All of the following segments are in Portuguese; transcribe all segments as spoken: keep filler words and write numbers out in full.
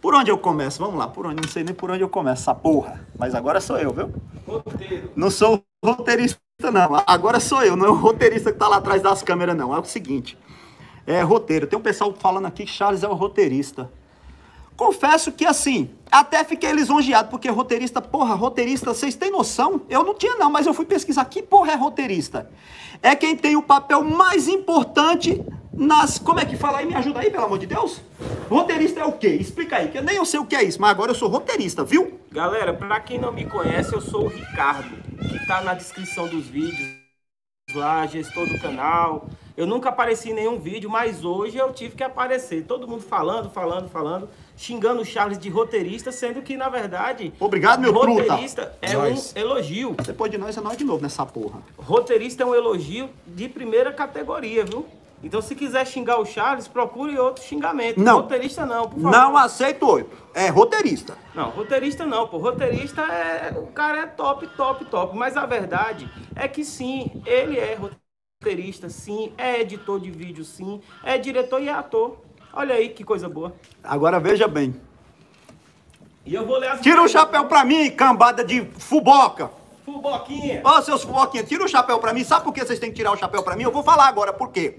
Por onde eu começo? Vamos lá, por onde? Não sei nem por onde eu começo essa porra. Mas agora sou eu, viu? Roteiro. Não sou roteirista, não. Agora sou eu, não é o roteirista que tá lá atrás das câmeras, não. É o seguinte, é roteiro. Tem um pessoal falando aqui que Charles é o roteirista. Confesso que, assim, até fiquei lisonjeado, porque roteirista, porra, roteirista, vocês têm noção? Eu não tinha não, mas eu fui pesquisar. Que porra é roteirista? É quem tem o papel mais importante nas... Como é que fala aí? Me ajuda aí, pelo amor de Deus. Roteirista é o quê? Explica aí, que eu nem eu sei o que é isso, mas agora eu sou roteirista, viu? Galera, pra quem não me conhece, eu sou o Ricardo, que tá na descrição dos vídeos, lá, gestor do canal. Eu nunca apareci em nenhum vídeo, mas hoje eu tive que aparecer. Todo mundo falando, falando, falando, xingando o Charles de roteirista, sendo que, na verdade... Obrigado, meu truta. Roteirista é Nós. um elogio. Depois de nós, é nós de novo nessa porra. Roteirista é um elogio de primeira categoria, viu? Então, se quiser xingar o Charles, procure outro xingamento. Não. Roteirista não, por favor. Não aceito outro. É roteirista. Não, roteirista não, pô. Roteirista é... O cara é top, top, top. Mas a verdade é que sim, ele é roteirista, sim. É editor de vídeo, sim. É diretor e é ator. Olha aí que coisa boa. Agora veja bem. E eu vou ler as... Tira o chapéu pra mim, cambada de fuboca. Fuboquinha. Ô, seus fuboquinhas, tira o chapéu pra mim. Sabe por que vocês têm que tirar o chapéu pra mim? Eu vou falar agora por quê.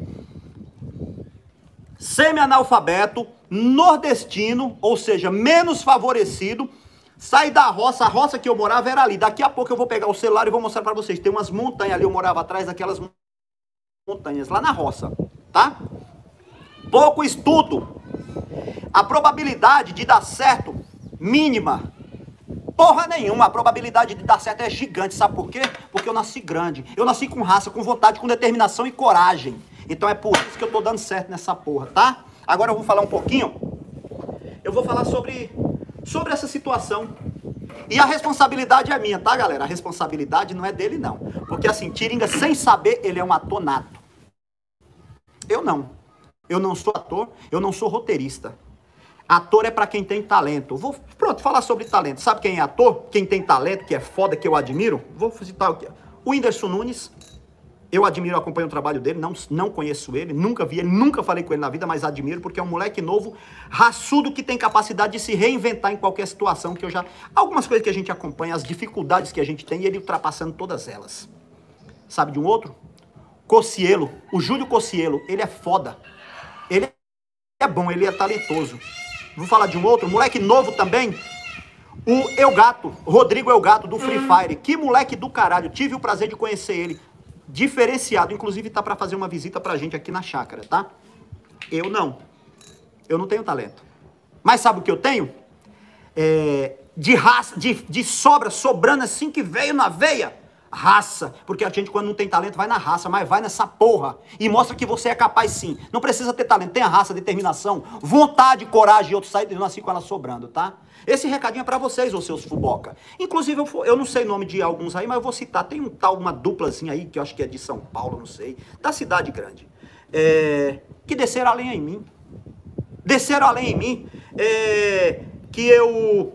Semi-analfabeto, nordestino, ou seja, menos favorecido, sai da roça, a roça que eu morava era ali. Daqui a pouco eu vou pegar o celular e vou mostrar pra vocês. Tem umas montanhas ali, eu morava atrás daquelas montanhas, lá na roça, tá? Pouco estudo. A probabilidade de dar certo, mínima. Porra nenhuma, a probabilidade de dar certo é gigante, sabe por quê? Porque eu nasci grande, eu nasci com raça, com vontade, com determinação e coragem. Então é por isso que eu tô dando certo nessa porra, tá? Agora eu vou falar um pouquinho, eu vou falar sobre, sobre essa situação. E a responsabilidade é minha, tá, galera? A responsabilidade não é dele, não. Porque assim, Tiringa, sem saber, ele é um ator nato. Eu não. Eu não sou ator, eu não sou roteirista. Ator é pra quem tem talento. Vou, pronto, falar sobre talento. Sabe quem é ator? Quem tem talento, que é foda, que eu admiro? Vou citar o que? O Whindersson Nunes. Eu admiro, acompanho o trabalho dele, não, não conheço ele, nunca vi ele, nunca falei com ele na vida, mas admiro porque é um moleque novo, raçudo, que tem capacidade de se reinventar em qualquer situação, que eu já... Algumas coisas que a gente acompanha, as dificuldades que a gente tem, e ele ultrapassando todas elas. Sabe de um outro? Cocielo, o Júlio Cocielo, ele é foda. Ele é bom, ele é talentoso. Vou falar de um outro, moleque novo também, o Elgato, Rodrigo Elgato, do Free Fire. Que moleque do caralho, tive o prazer de conhecer ele. Diferenciado, inclusive tá pra fazer uma visita pra gente aqui na chácara, tá? Eu não. Eu não tenho talento. Mas sabe o que eu tenho? É, de raça, de, de sobra, sobrando assim que veio na veia. Raça. Porque a gente, quando não tem talento, vai na raça, mas vai nessa porra. E mostra que você é capaz sim. Não precisa ter talento, tem a raça, determinação, vontade, coragem e outro sair, eu nasci com ela sobrando, tá? Esse recadinho é pra vocês, ô seus fuboca. Inclusive, eu, eu não sei o nome de alguns aí, mas eu vou citar. Tem um tal, uma duplazinha aí, que eu acho que é de São Paulo, não sei, da cidade grande. É, que desceram além em mim. Desceram além em mim. É, que eu...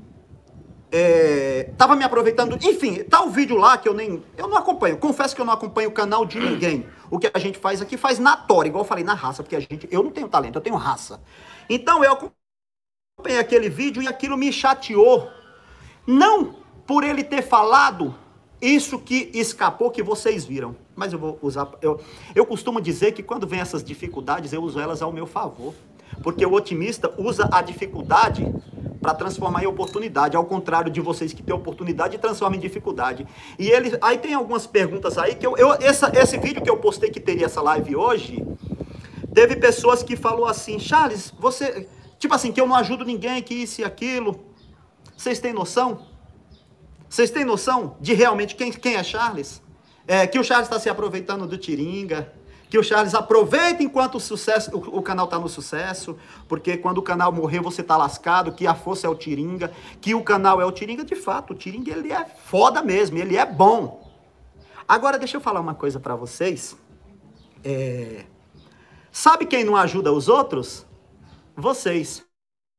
É, tava me aproveitando, enfim, tá o vídeo lá que eu nem, eu não acompanho, confesso que eu não acompanho o canal de ninguém. O que a gente faz aqui faz na tora, igual eu falei, na raça, porque a gente, eu não tenho talento, eu tenho raça. Então eu acompanhei aquele vídeo e aquilo me chateou, não por ele ter falado isso que escapou, que vocês viram, mas eu vou usar, eu, eu costumo dizer que quando vem essas dificuldades, eu uso elas ao meu favor, porque o otimista usa a dificuldade para transformar em oportunidade, ao contrário de vocês que têm oportunidade e transformam em dificuldade. E ele, aí tem algumas perguntas aí, que eu, eu essa, esse vídeo que eu postei que teria essa live hoje, teve pessoas que falou assim, Charles, você, tipo assim, que eu não ajudo ninguém, que isso e aquilo. Vocês têm noção? Vocês têm noção de realmente quem, quem é Charles? É, que o Charles está se aproveitando do Tiringa, que o Charles aproveita enquanto o, sucesso, o, o canal está no sucesso, porque quando o canal morrer você está lascado, que a força é o Tiringa, que o canal é o Tiringa. De fato, o Tiringa ele é foda mesmo, ele é bom. Agora deixa eu falar uma coisa para vocês. É... Sabe quem não ajuda os outros? Vocês.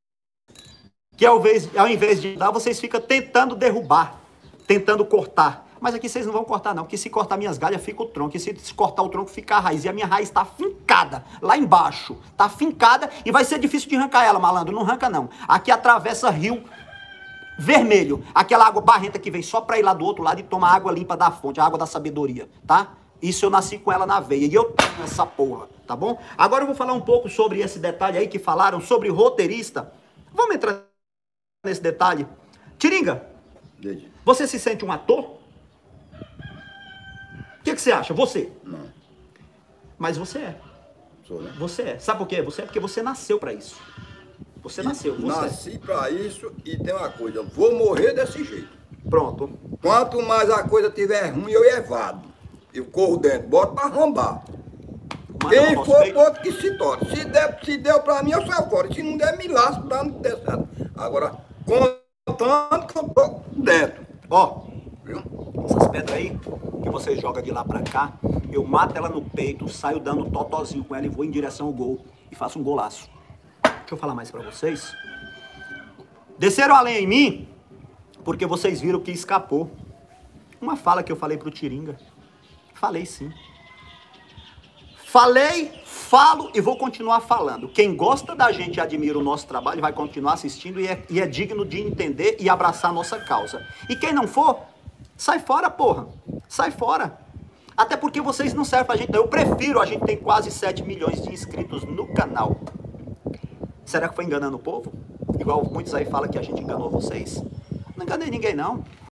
Que ao invés, ao invés de ajudar, vocês ficam tentando derrubar, tentando cortar. Mas aqui vocês não vão cortar não, porque se cortar minhas galhas fica o tronco, e se cortar o tronco fica a raiz, e a minha raiz tá fincada, lá embaixo, tá fincada, e vai ser difícil de arrancar ela, malandro, não arranca não. Aqui atravessa rio vermelho, aquela água barrenta que vem só pra ir lá do outro lado e tomar água limpa da fonte, a água da sabedoria, tá? Isso eu nasci com ela na veia, e eu tenho essa porra, tá bom? Agora eu vou falar um pouco sobre esse detalhe aí que falaram, sobre roteirista. Vamos entrar nesse detalhe. Tiringa, você se sente um ator? O que, que você acha? Você? Não. Mas você é. Sou, né? Você é. Sabe por quê? Você é porque você nasceu pra isso. Você nasceu. Você Nasci pra isso e tem uma coisa, eu vou morrer desse jeito. Pronto. Quanto mais a coisa tiver ruim, eu evado. Eu corro dentro, boto pra arrombar. Manda Quem no for, peito. boto que se torne. Se, der, se deu pra mim, eu saio fora. Se não der, me lasco pra não ter certo. Agora, contando que eu tô dentro. Ó, Viu? essas pedras aí que você joga de lá pra cá, eu mato ela no peito, saio dando totozinho com ela e vou em direção ao gol e faço um golaço. Deixa eu falar mais pra vocês. Desceram além em mim porque vocês viram que escapou. Uma fala que eu falei pro Tiringa. Falei sim. Falei, falo e vou continuar falando. Quem gosta da gente e admira o nosso trabalho vai continuar assistindo e é, e é digno de entender e abraçar a nossa causa. E quem não for, sai fora, porra. Sai fora. Até porque vocês não servem pra gente. Eu prefiro, a gente tem quase sete milhões de inscritos no canal. Será que foi enganando o povo? Igual muitos aí falam que a gente enganou vocês. Não enganei ninguém, não.